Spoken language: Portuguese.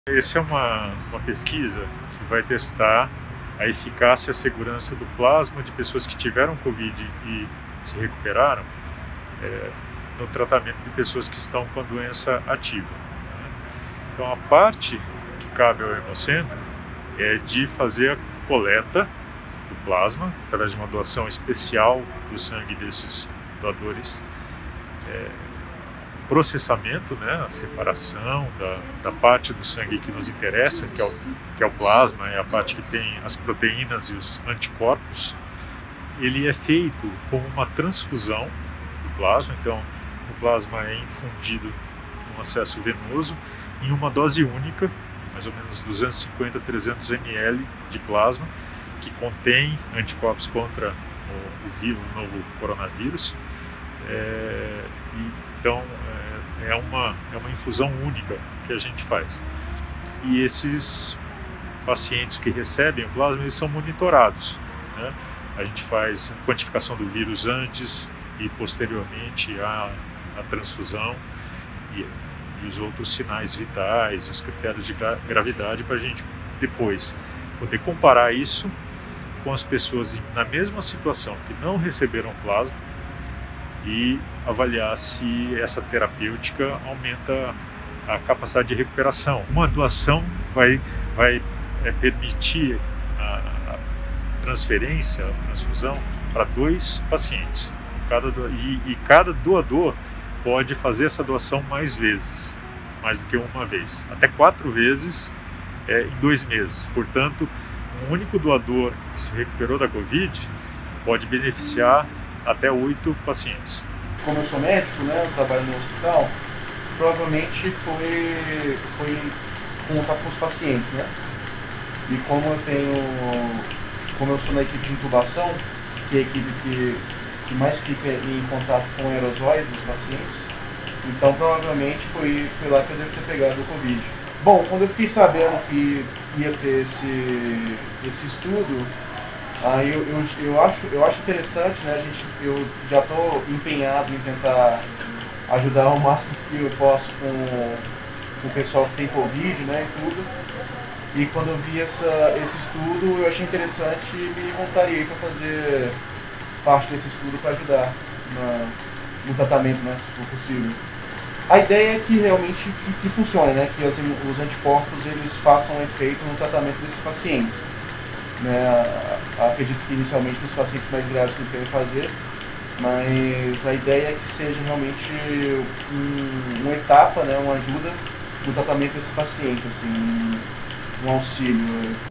Essa é uma pesquisa que vai testar a eficácia e a segurança do plasma de pessoas que tiveram Covid e se recuperaram no tratamento de pessoas que estão com a doença ativa, né? Então, a parte que cabe ao Hemocentro é de fazer a coleta do plasma, através de uma doação especial do sangue desses doadores, processamento, né, a separação da parte do sangue que nos interessa, que é o plasma, é a parte que tem as proteínas e os anticorpos. Ele é feito com uma transfusão do plasma, então o plasma é infundido num acesso venoso em uma dose única, mais ou menos 250 a 300 ml de plasma, que contém anticorpos contra o novo coronavírus. Então é uma infusão única que a gente faz. E esses pacientes que recebem o plasma, eles são monitorados, né? A gente faz a quantificação do vírus antes e posteriormente à transfusão e os outros sinais vitais, os critérios de gravidade, para a gente depois poder comparar isso com as pessoas na mesma situação que não receberam plasma e avaliar se essa terapêutica aumenta a capacidade de recuperação. Uma doação vai permitir a transferência, a transfusão para 2 pacientes. Cada doador pode fazer essa doação mais vezes, mais do que uma vez, até 4 vezes em 2 meses. Portanto, um único doador que se recuperou da Covid pode beneficiar até 8 pacientes. Como eu sou médico, né, eu trabalho no hospital, provavelmente foi contato com os pacientes, né? E como eu sou na equipe de intubação, que é a equipe que mais fica em contato com aerosóis dos pacientes, então provavelmente foi lá que eu devo ter pegado o Covid. Bom, quando eu fiquei sabendo que ia ter esse estudo, aí eu acho interessante, né? Eu já estou empenhado em tentar ajudar o máximo que eu posso com o pessoal que tem Covid, né, e tudo. E quando eu vi esse estudo, eu achei interessante e me voluntariei para fazer parte desse estudo para ajudar no tratamento, né, se for possível. A ideia é que realmente que funcione, né, que os anticorpos eles façam efeito no tratamento desses pacientes. Né, acredito que inicialmente nos pacientes mais graves que eles querem fazer, mas a ideia é que seja realmente uma etapa, né, uma ajuda no tratamento desses pacientes, assim, um auxílio.